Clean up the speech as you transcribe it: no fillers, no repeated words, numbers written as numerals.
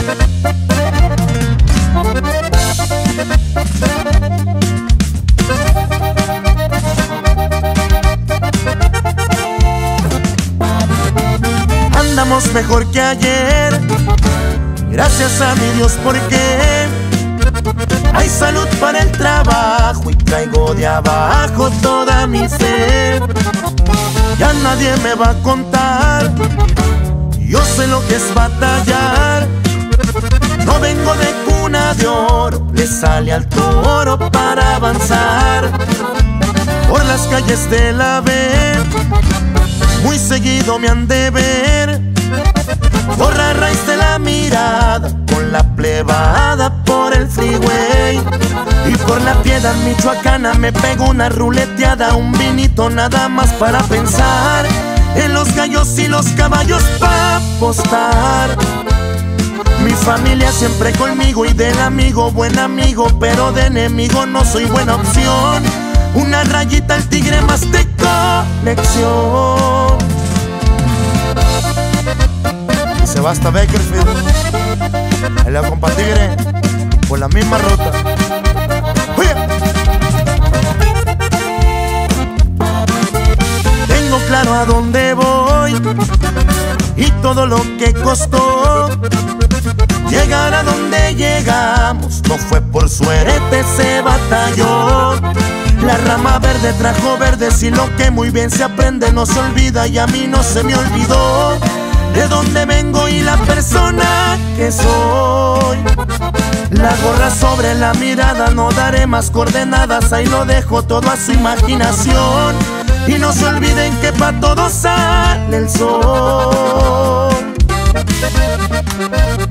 Andamos mejor que ayer, gracias a mi Dios, porque hay salud para el trabajo y traigo de abajo toda mi sed. Ya nadie me va a contar, yo sé lo que es batallar. No vengo de cuna de oro, le sale al toro para avanzar. Por las calles de la B, muy seguido me han de ver. Por la raíz de la mirada, con la plebada por el freeway. Y por la Piedad michoacana me pego una ruleteada, un vinito nada más para pensar en los gallos y los caballos pa' apostar. Mi familia siempre conmigo y del amigo buen amigo, pero de enemigo no soy buena opción. Una rayita al tigre más de colección. Y se va hasta Bakersfield, ahí la compa tigre, por la misma ruta. ¡Oye! Tengo claro a dónde voy y todo lo que costó llegar a donde llegamos. No fue por suerte, se batalló. La rama verde trajo verdes y lo que muy bien se aprende no se olvida, y a mí no se me olvidó de dónde vengo y la persona que soy. La gorra sobre la mirada, no daré más coordenadas, ahí lo dejo todo a su imaginación. Y no se olviden que pa' todos sale el sol.